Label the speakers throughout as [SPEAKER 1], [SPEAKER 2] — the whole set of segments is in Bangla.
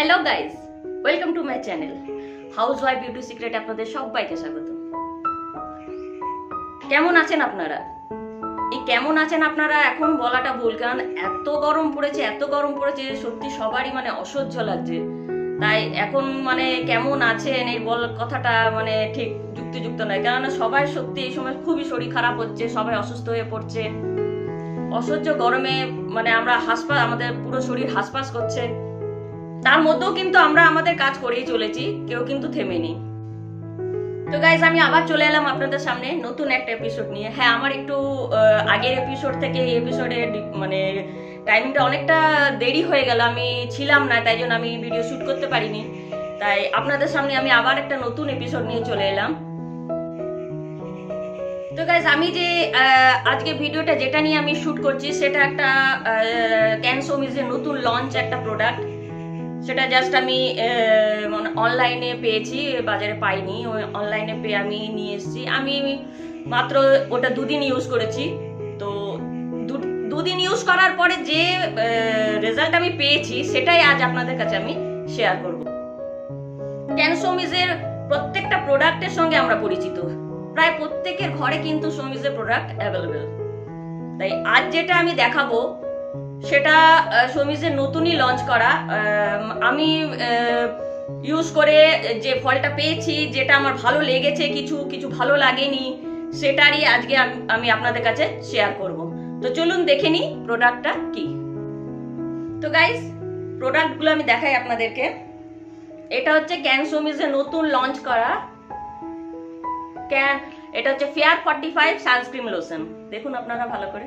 [SPEAKER 1] Hello guys, welcome to my channel housewife beauty secret. আপনাদের সবাইকে স্বাগত। কেমন আছেন আপনারা? এই কেমন আছেন আপনারা এখন বলাটা ভুল, কারণ এত গরম পড়েছে সত্যি সবারই অসহ্য লাগছে। তাই এখন কেমন আছেন এই কথাটা ঠিক যুক্তিযুক্ত নয়, কারণ সবাই সত্যি এই সময় খুবই শরীর খারাপ হচ্ছে, সবাই অসুস্থ হয়ে পড়ছে। অসহ্য গরমে আমরা আমাদের পুরো শরীর হাসপাস করছে। তার মধ্যেও কিন্তু আমরা আমাদের কাজ করেই চলেছি, কেউ কিন্তু থেমেনি। তো গাইজ, আমি আবার চলে এলাম আপনাদের সামনে নতুন একটা এপিসোড নিয়ে। হ্যাঁ, আমার একটু আগের এপিসোড থেকে এই এপিসোডে টাইমিংটা অনেকটা দেরি হয়ে গেল, আমি ছিলাম না, তাই জন্য আমি ভিডিও শুট করতে পারিনি। তাই আপনাদের সামনে আমি আবার একটা নতুন এপিসোড নিয়ে চলে এলাম। তো গাইজ, আমি যে আজকে ভিডিওটা যেটা নিয়ে আমি শুট করছি সেটা একটা ক্যানসোমিজের নতুন লঞ্চ একটা প্রোডাক্ট। সেটা জাস্ট আমি অনলাইনে পেয়েছি, বাজারে পাইনি। ওই অনলাইনে পেয়ে আমি নিয়ে এসেছি। আমি মাত্র ওটা দুদিন ইউজ করেছি। তো দুদিন ইউজ করার পরে যে রেজাল্ট আমি পেয়েছি সেটাই আজ আপনাদের কাছে আমি শেয়ার করব। ক্যানসোমিজের প্রত্যেকটা প্রোডাক্টের সঙ্গে আমরা পরিচিত, প্রায় প্রত্যেকের ঘরে কিন্তু সোমিজের প্রোডাক্ট অ্যাভেলেবেল। তাই আজ যেটা আমি দেখাবো সেটা সোমিজের নতুনই লঞ্চ করা। আমি ইউজ করে যে ফলটা পেয়েছি, যেটা আমার ভালো লেগেছে, কিছু ভালো লাগেনি, সেটারই আজকে আমি আপনাদের কাছে শেয়ার করব। তো চলুন দেখে নিই প্রোডাক্টটা কি। তো গাইস, প্রোডাক্টগুলো আমি দেখাই আপনাদেরকে। এটা হচ্ছে ক্যানসোমিজের নতুন লঞ্চ করা এটা হচ্ছে ফেয়ার 45 সানস্ক্রিন লোশন। দেখুন আপনারা ভালো করে।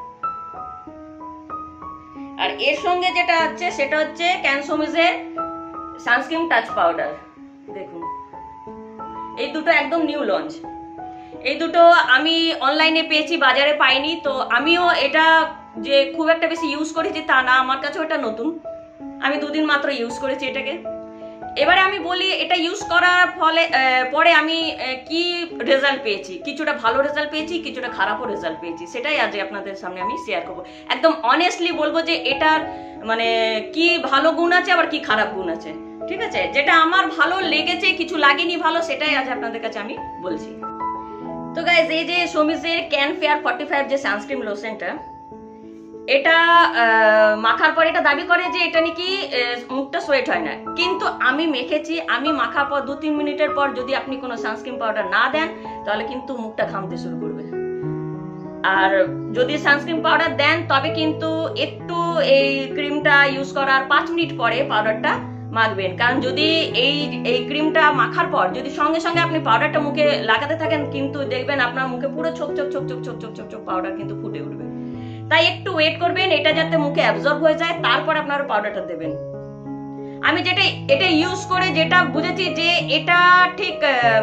[SPEAKER 1] আর এর সঙ্গে যেটা আছে সেটা হচ্ছে ক্যানসোমিজের সানস্ক্রিন টাচ পাউডার। দেখুন, এই দুটো একদম নিউ লঞ্চ। এই দুটো আমি অনলাইনে পেয়েছি, বাজারে পাইনি। তো আমিও এটা যে খুব একটা বেশি ইউজ করেছি তা না, আমার কাছেও এটা নতুন। আমি দুদিন মাত্র ইউজ করেছি এটাকে। এবারে আমি বলি এটা ইউজ করার পরে আমি কি রেজাল্ট পেয়েছি। কিছুটা ভালো রেজাল্ট পেয়েছি, কিছুটা খারাপও রেজাল্ট পেয়েছি, সেটাই আজ আপনাদের সামনে আমি শেয়ার করবো। একদম অনেস্টলি বলবো যে এটার কি ভালো গুণ আছে আবার কি খারাপ গুণ আছে, ঠিক আছে? যেটা আমার ভালো লেগেছে, কিছু লাগেনি ভালো, সেটাই আজ আপনাদের কাছে আমি বলছি। তো গাইজ, এই যে সোমিজের ক্যান ফেয়ার 45 যে সানস্ক্রিন লোশনটা, এটা মাখার পর এটা দাবি করে যে এটা নাকি মুখটা সোয়েট হয় না, কিন্তু আমি মেখেছি। আমি মাখার পর 2-3 মিনিটের পর যদি আপনি কোনো সানস্ক্রিন পাউডার না দেন তাহলে কিন্তু মুখটা ঘামতে শুরু করবে। আর যদি সানস্ক্রিন পাউডার দেন তবে কিন্তু একটু এই ক্রিমটা ইউজ করার 5 মিনিট পরে পাউডারটা মাখবেন। কারণ যদি এই ক্রিমটা মাখার পর যদি সঙ্গে সঙ্গে আপনি পাউডারটা মুখে লাগাতে থাকেন, কিন্তু দেখবেন আপনার মুখে পুরো ছোপ ছোপ ছোপ ছোপ ছোপ ছোপ ছোপ পাউডার কিন্তু ফুটে উঠবে। তাই একটু ওয়েট করবেন, এটা যাতে মুখে অ্যাবজর্ব হয়ে যায়, তারপর আপনারা পাউডারটা দেবেন। আমি এটা ইউজ করে যেটা বুঝেছি যে এটা ঠিক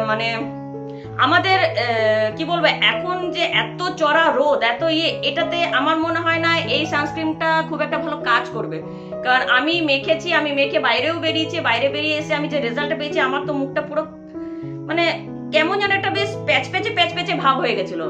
[SPEAKER 1] আমাদের কি বলবো, এখন যে এত চড়া রোদ, এত এটাতে আমার মনে হয় না এই সানস্ক্রিনটা খুব একটা ভালো কাজ করবে। কারণ আমি মেখেছি, আমি মেখে বাইরেও বেরিয়েছি, বাইরে বেরিয়ে এসে আমি যে রেজাল্টটা পেয়েছি, আমার তো মুখটা পুরো কেমন যেন একটা বেশ প্যাচপ্যাচে ভাব হয়ে গেছিল।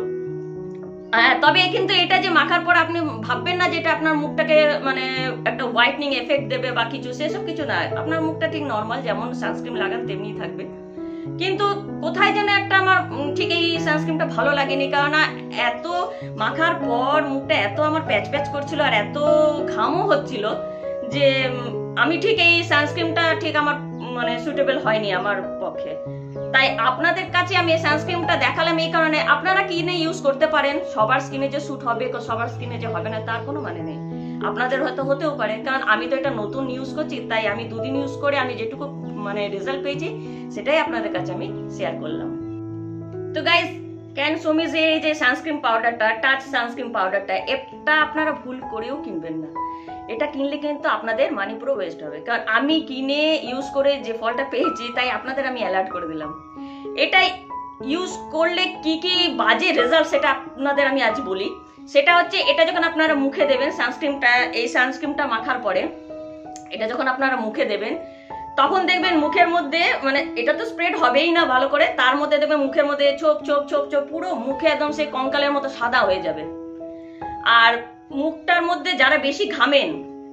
[SPEAKER 1] তবে কিন্তু এটা যে মাখার পর আপনি ভাববেন না যে এটা আপনার মুখটাকে একটা হোয়াইটনিং এফেক্ট দেবে বা কিছু, সেসব কিছু না। আপনার মুখটা ঠিক নর্মাল যেমন সানস্ক্রিন লাগান তেমনি থাকবে। কিন্তু কোথায় যেন একটা আমার ঠিক এই সানস্ক্রিনটা ভালো লাগেনি, কারণ এত মাখার পর মুখটা এত আমার প্যাচ করছিল আর এত ঘামও হচ্ছিল যে আমি ঠিক এই সানস্ক্রিনটা ঠিক আমার সুটেবল হয়নি আমার পক্ষে। তাই আপনাদের কাছে আমি এই সানস্ক্রিনটা দেখালাম এই কারণে, আপনারা কিনে ইউজ করতে পারেন। সবার স্কিনে যে স্যুট হবে, সবার স্কিনে যে হবে না তার কোনো মানে নেই। আপনাদের হয়তো হতেও পারে, কারণ আমি তো এটা নতুন ইউজ করছি। তাই আমি দুদিন ইউজ করে আমি যেটুকু রেজাল্ট পেয়েছি সেটাই আপনাদের কাছে আমি শেয়ার করলাম। তো গাইজ, ক্যানসোমিজের এই যে সানস্ক্রিন পাউডারটা, টাচ সানস্ক্রিন পাউডারটা, এটা আপনারা ভুল করেও কিনবেন না। এটা কিনলে কিন্তু আপনাদের মানি পুরো ওয়েস্ট হবে। কারণ আমি কিনে ইউজ করে যে ফলটা পেয়েছি, তাই আপনাদের আমি অ্যালার্ট করে দিলাম। এটা ইউজ করলে কি কি বাজে রেজাল্ট সেটা আপনাদের আমি আজ বলি। সেটা হচ্ছে, এটা যখন আপনারা মুখে দেবেন সানস্ক্রিনটা, এই সানস্ক্রিনটা মাখার পরে এটা যখন আপনারা মুখে দেবেন, তখন দেখবেন মুখের মধ্যে এটা তো স্প্রেড হবেই না ভালো করে, তার মধ্যে দেখবেন মুখের মধ্যে ছোপ ছোপ ছোপ ছোপ পুরো মুখে একদম সেই কঙ্কালের মতো সাদা হয়ে যাবে। আর মুখটার মধ্যে যারা বেশি ঘামেন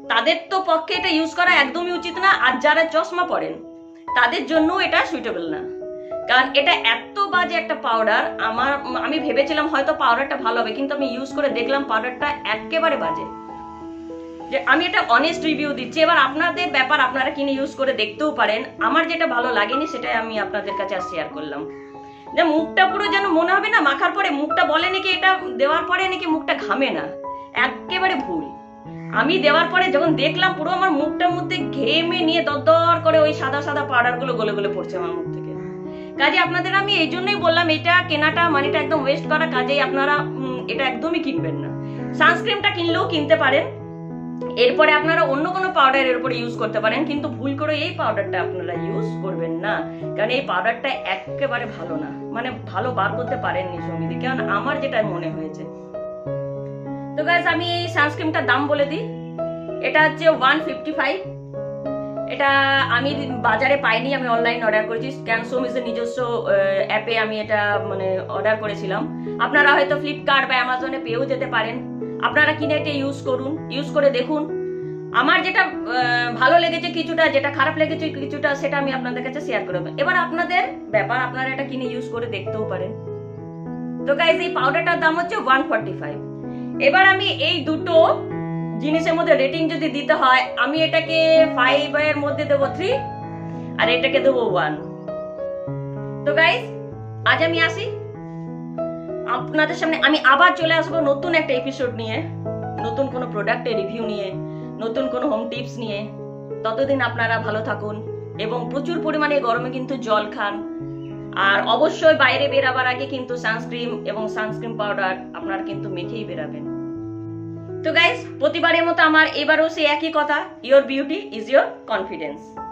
[SPEAKER 1] তাদের তো পক্ষে এটা ইউজ করা একদমই উচিত না, আর যারা চশমা পরেন তাদের জন্য এটা সুইটেবল না, কারণ এটা এত বাজে একটা পাউডার। আমি ভেবেছিলাম হয়তো পাউডারটা ভালো হবে, কিন্তু আমি ইউজ করে দেখলাম পাউডারটা একেবারে বাজে। যে আমি এটা অনেস্ট রিভিউ দিচ্ছি, এবার আপনাদের ব্যাপার, আপনারা কিনে ইউজ করে দেখতেও পারেন। আমার যেটা ভালো লাগেনি সেটাই আমি আপনাদের কাছে শেয়ার করলাম। যে মুখটা পুরো যেন মনে হবে না মাখার পরে মুখটা বলে নাকি এটা দেওয়ার পরে নাকি মুখটা ঘামে না, একেবারে ভুল। আমি দেওয়ার পরে যখন দেখলাম পুরো আমার মুখটার মধ্যে ঘেমে নিয়ে দরদর করে ওই সাদা সাদা পাউডার গুলো গলে গলে পড়ছে আমার মুখ থেকে। কাজে আপনাদের আমি এই জন্যই বললাম এটা কেনাটা মানিটা একদম ওয়েস্ট করা, কাজেই আপনারা এটা একদমই কিনবেন না। সানস্ক্রিনটা কিনলেও কিনতে পারেন, এরপরে আপনারা অন্য কোনো পাউডারের উপরে ইউজ করতে পারেন, কিন্তু ভুল করে এই পাউডারটা আপনারা ইউজ করবেন না, কারণ এই পাউডারটা একেবারে ভালো না, মানে ভালো বার করতে পারেননি সঙ্গীদি, কারণ আমার যেটা মনে হয়েছে। তো গাইস আমি এই সানস্ক্রিনটার দাম বলে দিই, এটা হচ্ছে 155। এটা আমি বাজারে পাইনি, আমি অনলাইন অর্ডার করেছি, ক্যানসোমিজের নিজস্ব অ্যাপে আমি এটা মানে অর্ডার করেছিলাম। আপনারা হয়তো ফ্লিপকার্ট বা অ্যামাজনে পেয়েও যেতে পারেন। আপনারা কিনে এটা ইউজ করুন, ইউজ করে দেখুন। আমার যেটা ভালো লেগেছে কিছুটা, যেটা খারাপ লেগেছে কিছুটা, সেটা আমি আপনাদের কাছে শেয়ার করব। এবার আপনাদের ব্যাপার, আপনারা এটা কিনে ইউজ করে দেখতেও পারেন। তো গাইস এই পাউডারটার দাম হচ্ছে 145। এবার আমি এই দুটো জিনিসের মধ্যে রেটিং যদি দিতে হয়, আমি এটাকে 5 এর মধ্যে দেবো 3, আর এটাকে দেবো 1। তো গাইস আজ আমি আসি, আপনাদের সামনে আমি আবার চলে আসবো নতুন একটা এপিসোড নিয়ে, নতুন কোনো প্রোডাক্টের রিভিউ নিয়ে, নতুন কোনো হোম টিপস নিয়ে। ততদিন আপনারা ভালো থাকুন এবং প্রচুর পরিমাণে গরমে কিন্তু জল খান, আর অবশ্যই বাইরে বেরাবার আগে কিন্তু সানস্ক্রিন এবং সানস্ক্রিন পাউডার আপনারা কিন্তু মেখেই বেরাবেন। তো গাইস প্রতিবারের মতো আমার এবারও সেই একই কথা, your beauty is your confidence.